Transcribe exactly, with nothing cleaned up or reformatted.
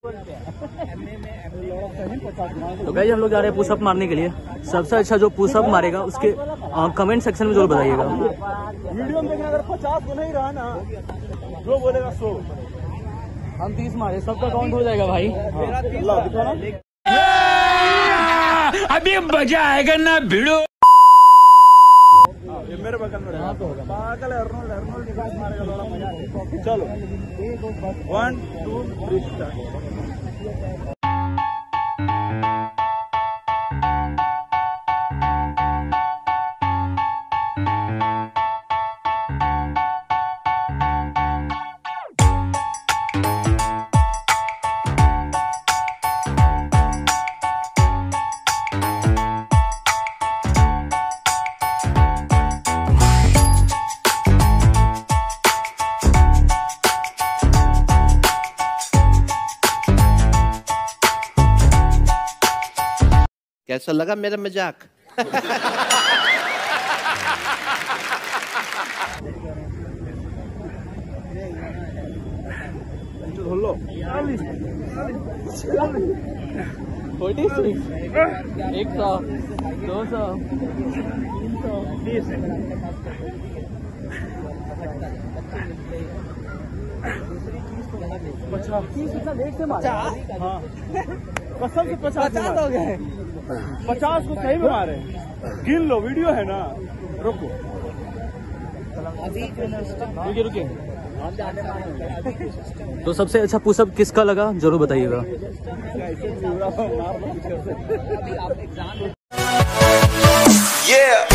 तो गाइस हम लोग जा रहे हैं पुशअप मारने के लिए। सबसे अच्छा जो पुशअप मारेगा उसके कमेंट सेक्शन में जरूर बताइएगा। वीडियो में देखना, अगर पचास को नहीं रहा ना, जो बोलेगा सो। हम तीस मारे, सबका काउंट हो जाएगा भाई। अभी मजा आएगा ना भिड़ो। ये मेरे बगल में रहा तो पागल है। अर्नोल्ड अर्नोल्ड निकास मारेगा, बड़ा मजा आएगा। चलो वन टू थ्री स्टार्ट। कैसा लगा मेरा मजाक? फोर्टी सिक्स, एक सौ, दो सौ, तीन सौ, तीस, पचास, हाँ कसम से पचास हो गए। पचास को सही में मारे। गिन लो, वीडियो है ना। रुको रुकिए रुकिए। तो सबसे अच्छा पुशअप किसका लगा जरूर बताइएगा। Yeah.